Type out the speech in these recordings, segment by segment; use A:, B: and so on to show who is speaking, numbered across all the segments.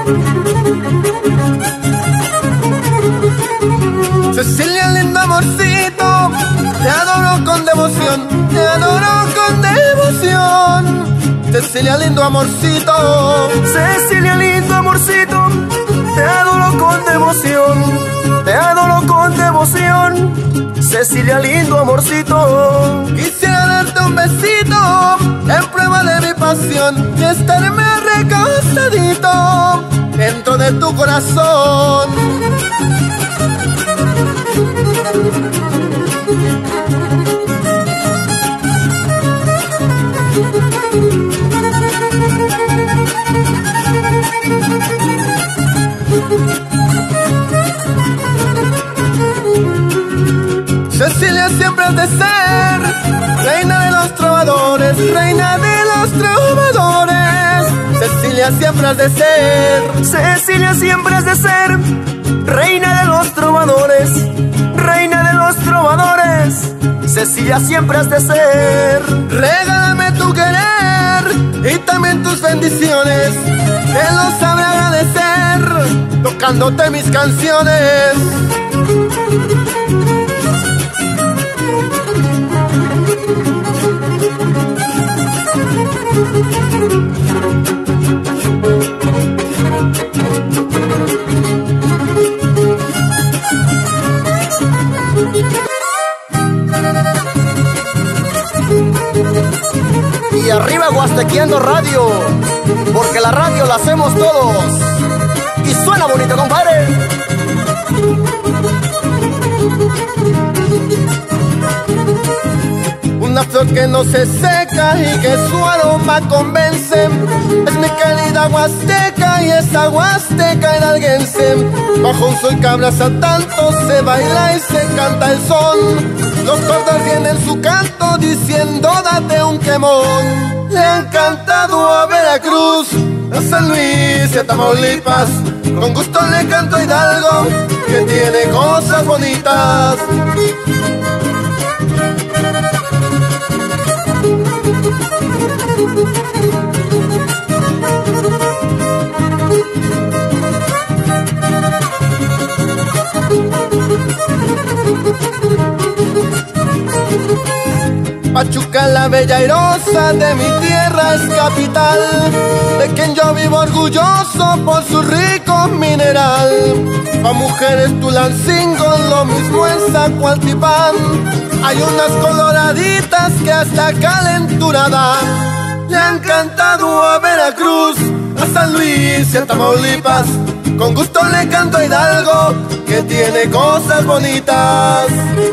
A: Cecilia, lindo amorcito, te adoro con devoción, te adoro con devoción. Cecilia, lindo amorcito,
B: Cecilia, lindo amorcito, te adoro con devoción, te adoro con devoción. Cecilia, lindo amorcito,
A: quisiera darte un besito en prueba de mi pasión y estarme recostadito dentro de tu corazón. Cecilia, siempre has de ser reina de los trovadores, reina de los trovadores. Cecilia, siempre has de ser,
B: Cecilia, siempre has de ser reina de los trovadores, reina de los trovadores. Cecilia, siempre has de ser.
A: Regálame tu querer y también tus bendiciones, te lo sabré agradecer tocándote mis canciones.
B: Y arriba Huastequeando Radio, porque la radio la hacemos todos. Y suena bonito, compadre.
A: Una flor que no se seca y que su aroma convence, es mi querida Huasteca y esa Huasteca hidalguense. Bajo un sol que abraza tanto se baila y se canta el son. Los cordos tienen su canto diciendo date un quemón. Le han cantado a Veracruz, a San Luis y a Tamaulipas. Con gusto le canto a Hidalgo, que tiene cosas bonitas. Pachuca, la bella airosa de mi tierra, es capital, de quien yo vivo orgulloso por su rico mineral. Pa' mujeres Tulancingo, lo mismo en Zacualtipán, hay unas coloraditas que hasta calentura dan. Le han cantado a Veracruz, a San Luis y a Tamaulipas. Con gusto le canto a Hidalgo, que tiene cosas bonitas.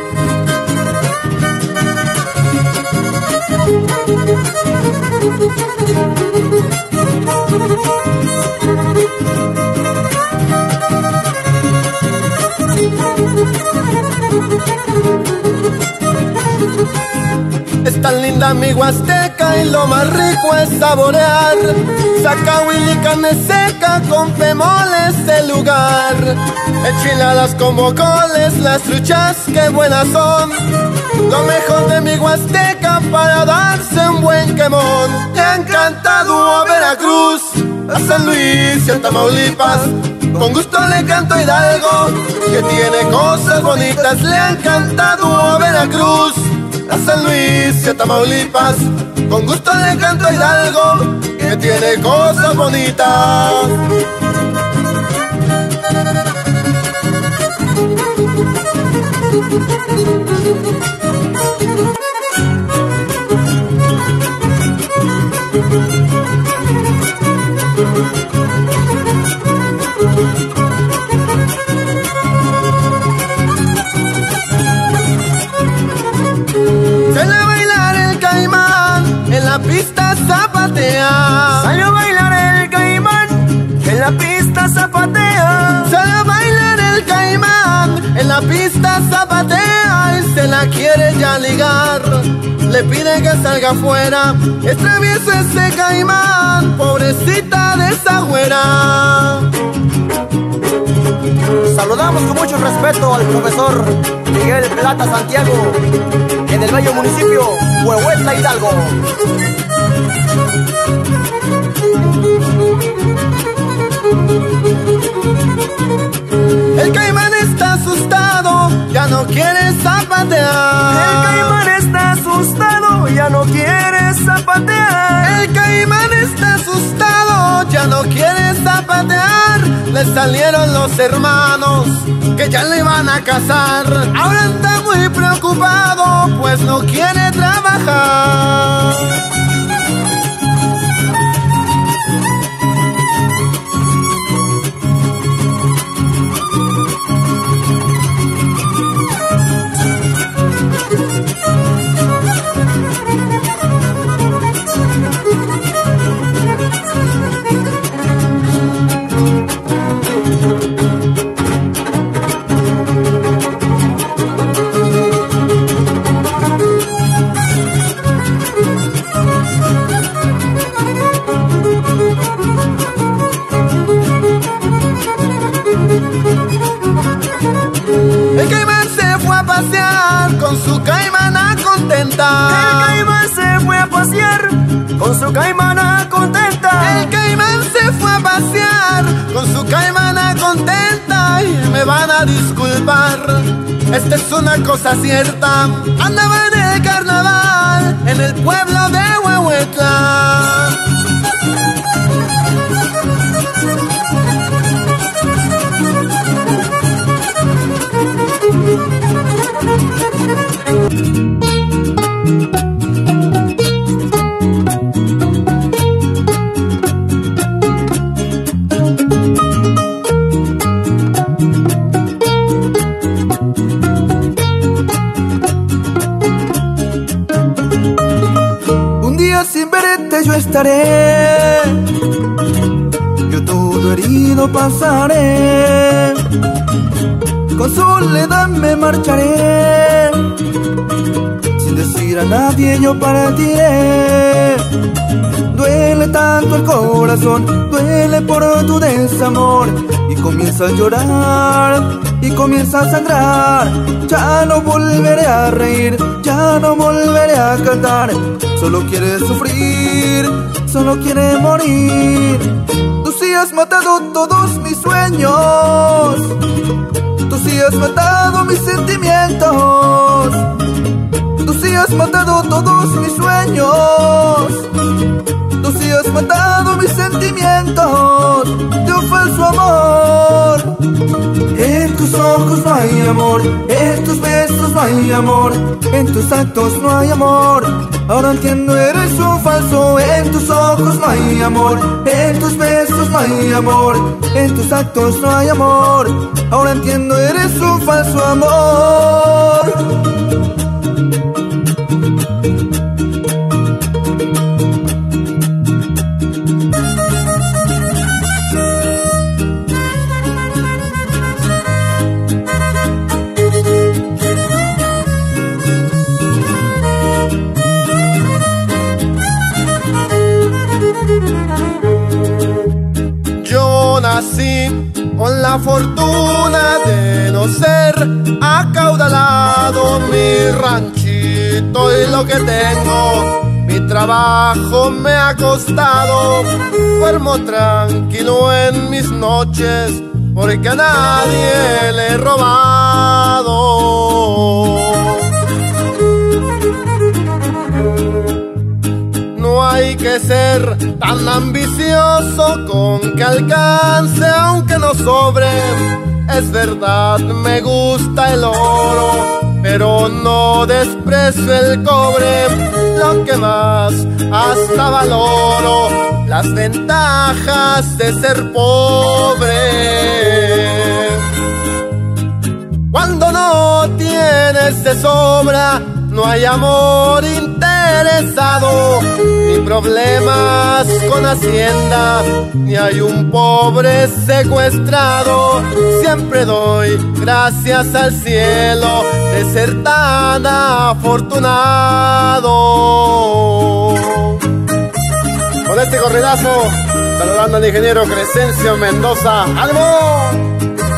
A: Es tan linda mi Huasteca y lo más rico es saborear zacahuil y carne seca con pemoles del lugar. Enchiladas con bocoles, las truchas que buenas son. Lo mejor de mi Huasteca para darse un buen quemón. Le han cantado a Veracruz, a San Luis y a Tamaulipas. Con gusto le canto a Hidalgo, que tiene cosas bonitas. Le han cantado a Veracruz, a San Luis y a Tamaulipas. Con gusto le canto a Hidalgo, que tiene cosas bonitas. Sale a bailar el caimán, en la pista zapatea.
B: Sale a bailar el caimán, en la pista zapatea.
A: Sale a bailar el caimán, en la pista zapatea. Y se la quiere ya ligar, le pide que salga afuera. Es travieso ese caimán, pobrecita de esa güera.
B: Saludamos con mucho respeto al profesor Miguel Plata Santiago, en el bello municipio Huehuetla, Hidalgo.
A: zapatear. Le salieron los hermanos que ya le iban a casar. Ahora anda muy preocupado, pues no quiere trabajar. El caimán se fue a pasear con su caimana contenta.
B: El caimán se fue a pasear con su caimana contenta.
A: El caimán se fue a pasear con su caimana contenta. Y me van a disculpar, esta es una cosa cierta. Andaba en el carnaval en el pueblo de Huehuetla.
B: Un día sin verte yo estaré, yo todo herido pasaré, con soledad me marcharé, sin decir a nadie yo partiré. Duele tanto el corazón, duele por tu desamor, y comienza a llorar, y comienza a sangrar. Ya no volveré a reír, ya no volveré a cantar. Solo quiere sufrir, solo quiere morir. Tú sí has matado todos mis sueños, tú sí has matado mis sentimientos, tú sí has matado todos mis sueños, tú sí has matado mis sentimientos de un falso amor. En tus ojos no hay amor, en tus besos no hay amor, en tus actos no hay amor. Ahora entiendo, eres un falso. En tus ojos no hay amor, en tus besos no hay amor, en tus actos no hay amor. Ahora entiendo, eres un falso amor.
A: Yo nací con la fortuna de no ser acaudalado. Mi ranchito y lo que tengo, mi trabajo me ha costado. Duermo tranquilo en mis noches porque a nadie le he robado. No hay que ser tan ambicioso con que alcance aunque no sobre. Es verdad, me gusta el oro, pero no desprecio el cobre. Lo que más hasta valoro, las ventajas de ser pobre. Cuando no tienes de sobra, no hay amor interesado, ni problemas con Hacienda, ni hay un pobre secuestrado. Siempre doy gracias al cielo de ser tan afortunado. Con este corridazo, saludando al ingeniero Crescencio Mendoza. ¡Ánimo!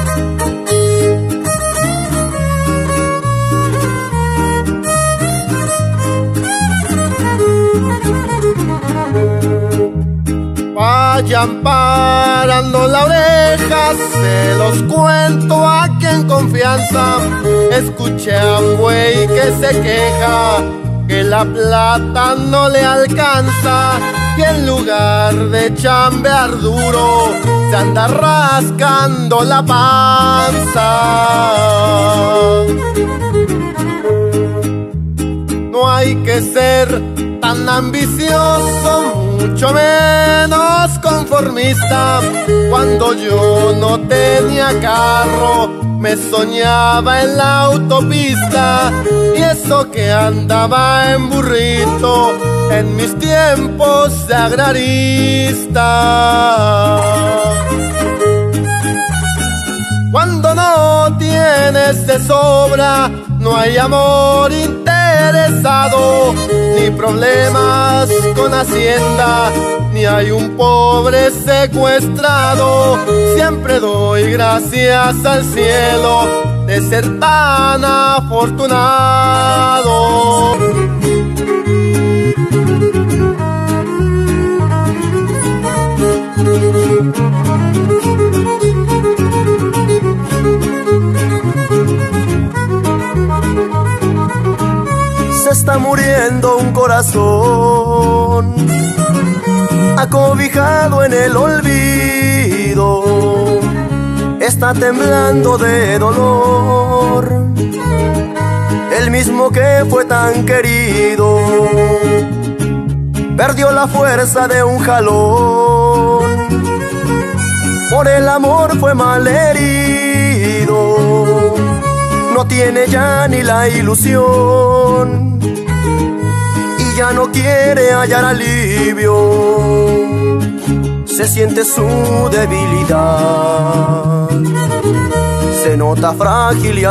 A: Vayan parando la oreja, se los cuento aquí en confianza. Escuché a un güey que se queja que la plata no le alcanza, y en lugar de chambear duro se anda rascando la panza. No hay que ser tan ambicioso, mucho menos conformista. Cuando yo no tenía carro, me soñaba en la autopista, y eso que andaba en burrito en mis tiempos de agrarista. Cuando no tienes de sobra, no hay amor interesado, ni problemas con Hacienda, ni hay un pobre secuestrado. Siempre doy gracias al cielo de ser tan afortunado.
B: Se está muriendo un corazón, acobijado en el olvido, está temblando de dolor, el mismo que fue tan querido, perdió la fuerza de un jalón, por el amor fue malherido, no tiene ya ni la ilusión, y ya no quiere hallar alivio, se siente su debilidad, se nota frágil y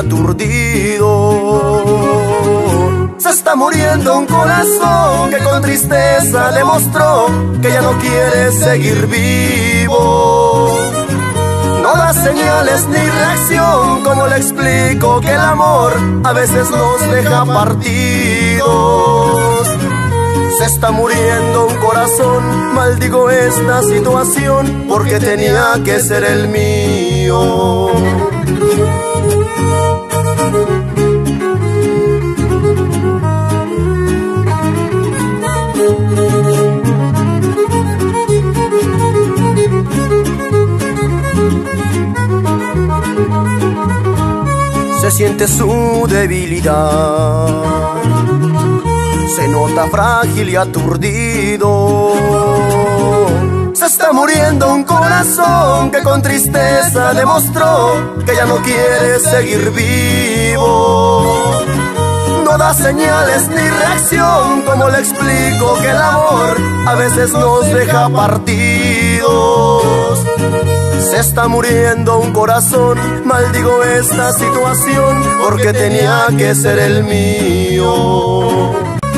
B: aturdido. Se está muriendo un corazón que con tristeza demostró que ya no quiere seguir vivo. No da señales ni reacción, como le explico que el amor a veces nos deja partidos. Se está muriendo un corazón, maldigo esta situación, porque tenía que ser el mío. Se siente su debilidad, se nota frágil y aturdido. Se está muriendo un corazón que con tristeza demostró que ya no quiere seguir vivo. No da señales ni reacción, como le explico que el amor a veces nos deja partidos. Se está muriendo un corazón, maldigo esta situación, porque tenía que ser el mío.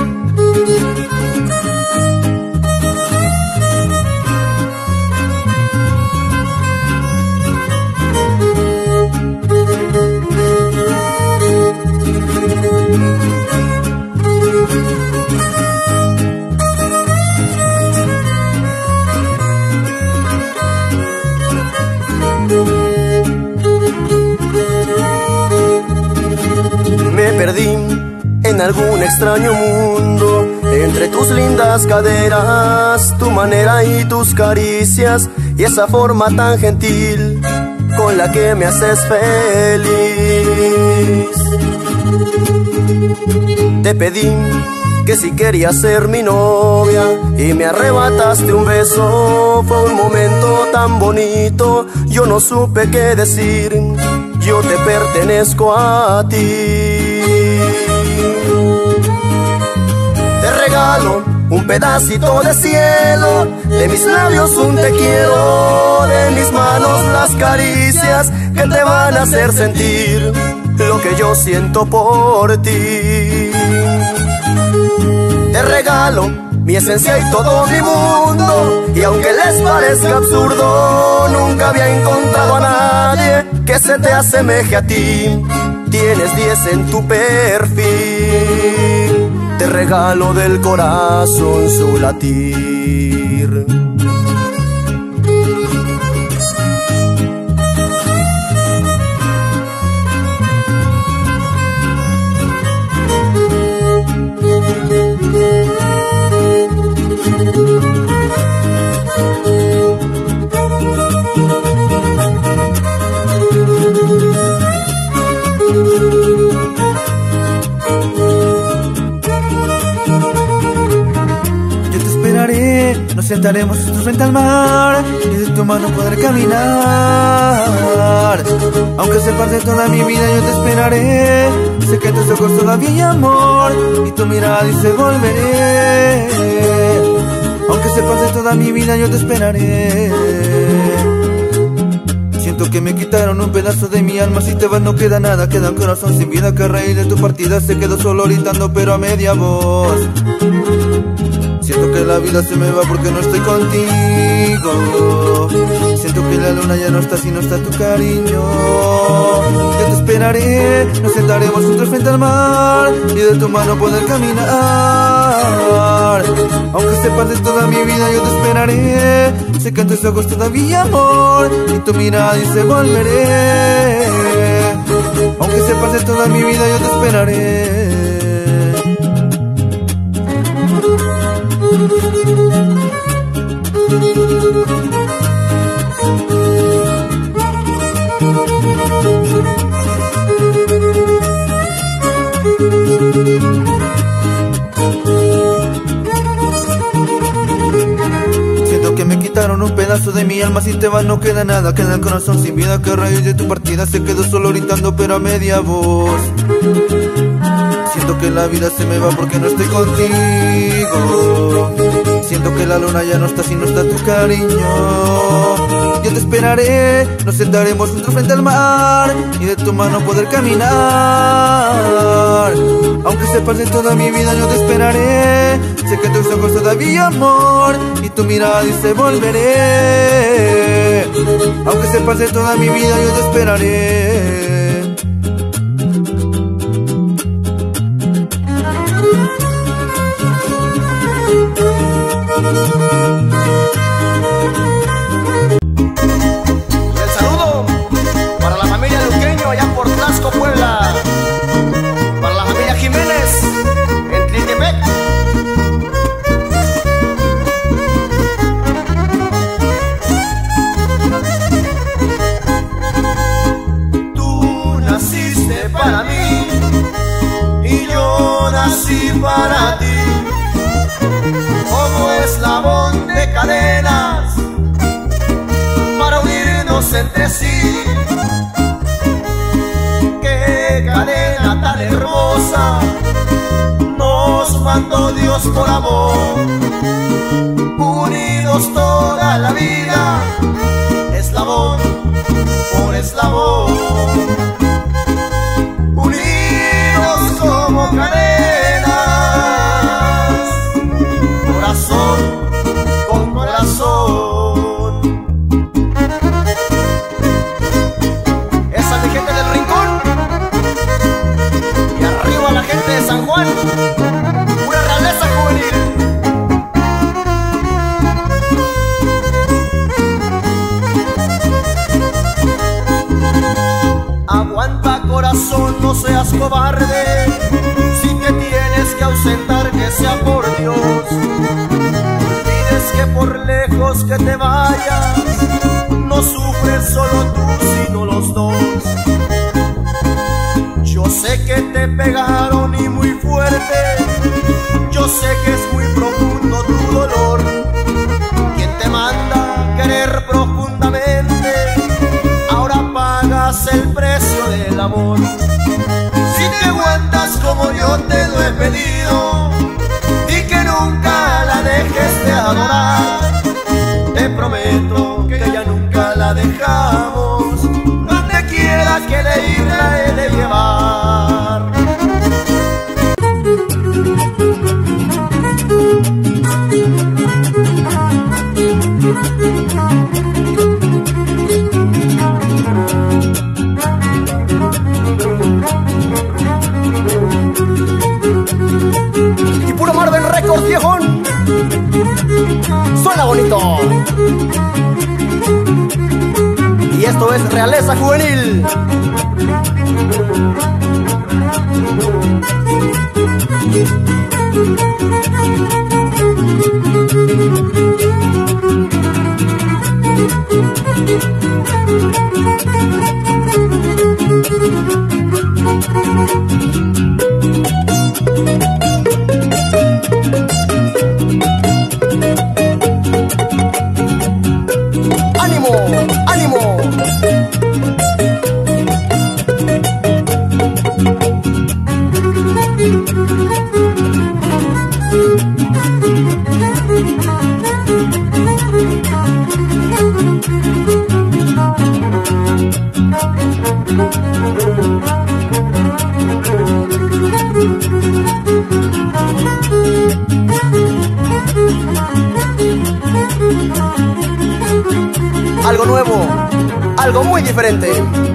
B: Me perdí en algún extraño mundo, entre tus lindas caderas, tu manera y tus caricias, y esa forma tan gentil con la que me haces feliz. Te pedí que si querías ser mi novia y me arrebataste un beso, fue un momento tan bonito, yo no supe qué decir, yo te pertenezco a ti. Te regalo un pedacito de cielo, de mis labios un te quiero, de mis manos las caricias que te van a hacer sentir lo que yo siento por ti. Te regalo mi esencia y todo mi mundo, y aunque les parezca absurdo, nunca había encontrado a nadie que se te asemeje a ti. Tienes 10 en tu perfil, te regalo del corazón su latir. sentaremos frente al mar y de tu mano poder caminar. Aunque se pase toda mi vida yo te esperaré. Sé que en tus ojos todavía hay amor y tu mirada dice volveré. Aunque se pase toda mi vida yo te esperaré. Siento que me quitaron un pedazo de mi alma. Si te vas no queda nada, queda un corazón sin vida que a raíz de tu partida se quedó solo gritando pero a media voz. Siento que la vida se me va porque no estoy contigo. Siento que la luna ya no está si no está tu cariño. Yo te esperaré, nos sentaremos juntos frente al mar y de tu mano poder caminar. Aunque se pase toda mi vida yo te esperaré. Sé que en tus ojos todavía hay amor y tu mirada dice volveré. Aunque se pase toda mi vida yo te esperaré. Siento que me quitaron un pedazo de mi alma. Si te vas no queda nada, queda el corazón sin vida que a raíz de tu partida se quedó solo gritando pero a media voz. Siento que la vida se me va porque no estoy contigo. Siento que la luna ya no está si no está tu cariño. Yo te esperaré, nos sentaremos juntos frente al mar y de tu mano poder caminar. Aunque se pase toda mi vida yo te esperaré. Sé que en tus ojos todavía hay amor y tu mirada dice volveré. Aunque se pase toda mi vida yo te esperaré.
A: El saludo para la familia Luqueño allá por Tlaxco, Puebla. Para la familia Jiménez en Tritepec. Tú naciste para mí y yo nací para ti. Como eslabón de cadenas para unirnos entre sí. Qué cadena tan hermosa nos mandó Dios por amor. Unidos toda la vida, eslabón por eslabón. Unidos como cadenas, corazón con corazón. Esa es mi gente del Rincón. Y arriba la gente de San Juan. Pura realeza juvenil. Aguanta corazón, no seas cobarde. Si te tienes que ausentar, que sea por Dios. Que por lejos que te vayas, no sufres solo tú, sino los dos. Yo sé que te pegaron y muy fuerte. Yo sé que es muy profundo tu dolor. ¿Quién te manda a querer profundamente? Ahora pagas el precio del amor. Si te aguantas como yo te lo he pedido y que nunca la dejes de adorar, te prometo que ya nunca la dejamos. Donde quiera que de ir la he de llevar. Y puro Marvel Records, viejón. Suena bonito. Y esto es Realeza Juvenil. nuevo, algo muy diferente.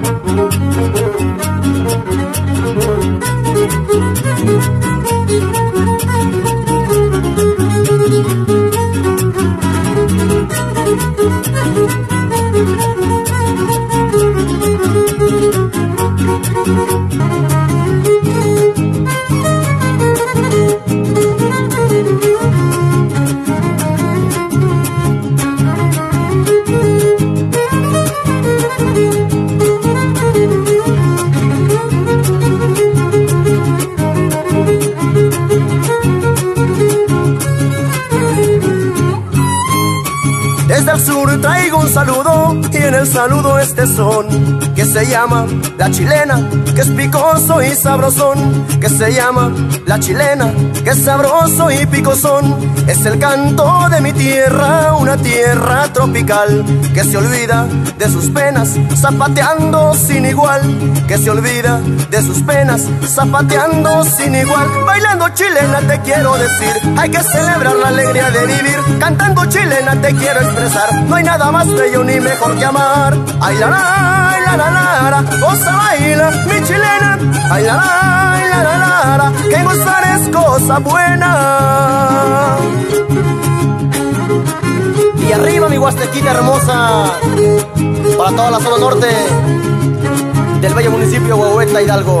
B: Desde el sur traigo un saludo y en el saludo este son que se llama la chilena, que es picoso y sabrosón, que se llama la chilena, que es sabroso y picosón. Es el canto de mi tierra, una tierra tropical, que se olvida de sus penas zapateando sin igual, que se olvida de sus penas zapateando sin igual. Bailando chilena te quiero decir, hay que celebrar la alegría de vivir. Cantando chilena te quiero expresar, no hay nada más bello ni mejor que amar. Ay la la la la la, goza baila mi chilena. Ay la la la, que gozar es cosa buena.
A: Y arriba mi Huastequita hermosa, para toda la zona norte del bello municipio de Huehueta, Hidalgo.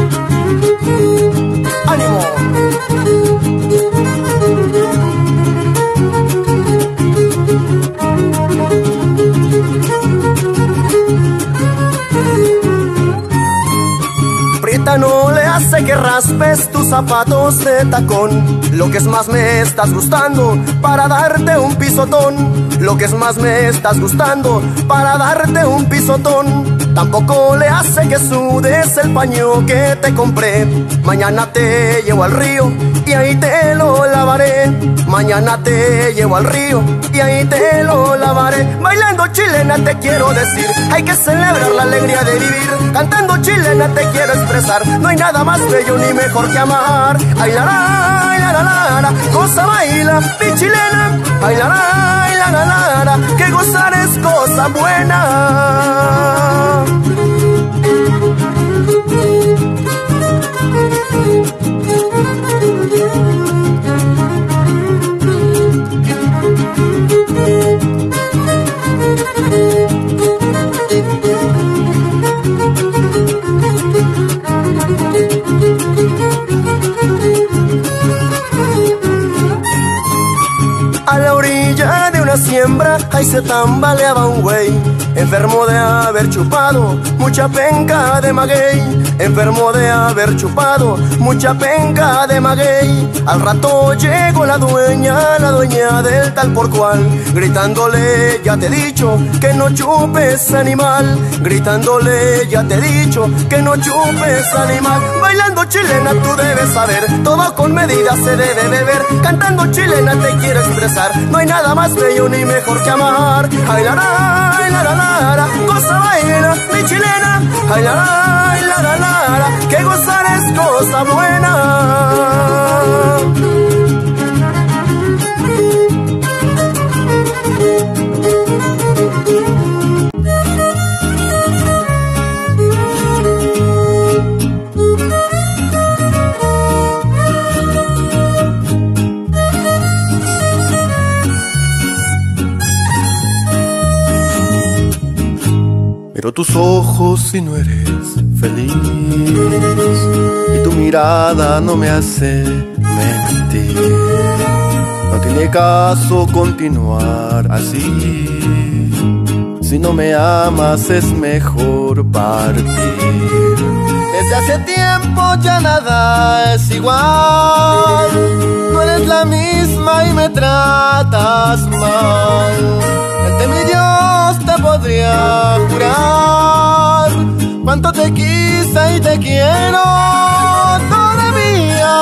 A: ¡Ánimo!
B: Prieta no le hace que raspes tus zapatos de tacón. Lo que es más me estás gustando para darte un pisotón. Lo que es más me estás gustando para darte un pisotón. Tampoco le hace que sudes el paño que te compré. Mañana te llevo al río y ahí te lo lavaré. Mañana te llevo al río y ahí te lo lavaré. Bailando chilena te quiero decir, hay que celebrar la alegría de vivir. Cantando chilena te quiero expresar, no hay nada más bello ni mejor que amar. Ay la la, goza baila mi chilena. Ay la la, que gozar es cosa buena. A la orilla de una siembra, ahí se tambaleaba un güey, enfermo de haber chupado mucha penca de maguey. Enfermo de haber chupado mucha penca de maguey. Al rato llegó la dueña del tal por cual, gritándole, ya te he dicho que no chupes animal. Gritándole, ya te he dicho que no chupes animal. Bailando chilena tú debes saber, todo con medida se debe beber. Cantando chilena te quiero expresar, no hay nada más bello ni mejor que amar. Ay la la, goza baila mi chilena. Ay la la, que gozar es cosa buena.
A: Pero tus ojos si no eres feliz y tu mirada no me hace mentir. No tiene caso continuar así. Si no me amas es mejor partir. Desde hace tiempo ya nada es igual. No eres la misma y me tratas mal. Ante mi Dios te podría jurar cuánto te quise y te quiero todavía.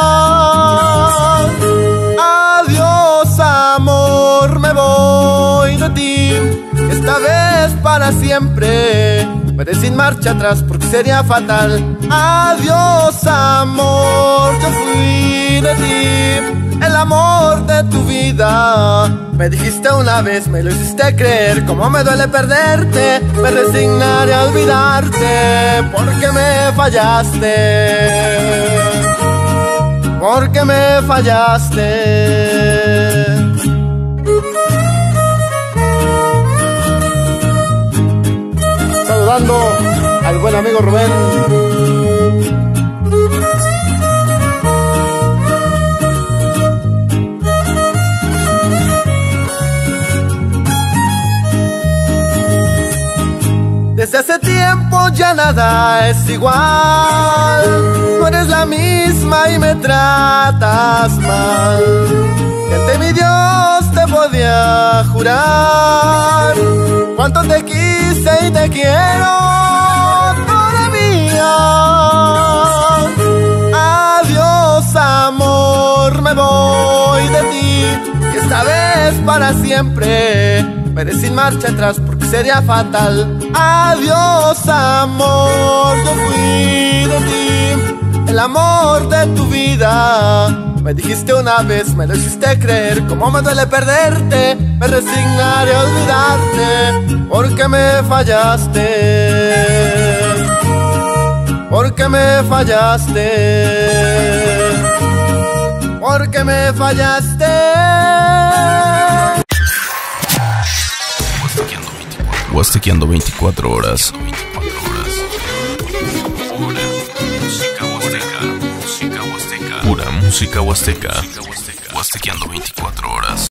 A: Adiós amor, me voy de ti, esta vez para siempre. Vete sin marcha atrás porque sería fatal. Adiós amor, yo fui de ti, el amor de tu vida. Me dijiste una vez, me lo hiciste creer. Cómo me duele perderte, me resignaré a olvidarte. Porque me fallaste, porque me fallaste. Saludando al buen amigo Rubén. Desde hace tiempo ya nada es igual. No eres la misma y me tratas mal. Que ante mi Dios te podía jurar cuánto te quise y te quiero todavía. Adiós amor, me voy de ti, y esta vez para siempre. Veré sin marcha atrás porque sería fatal. Adiós amor, yo fui de ti, el amor de tu vida. Me dijiste una vez, me lo hiciste creer. Cómo me duele perderte, me resignaré a olvidarte. Porque me fallaste, porque me fallaste, porque me fallaste.
C: Huastequeando 24 horas. Pura música huasteca. Huastequeando 24 horas.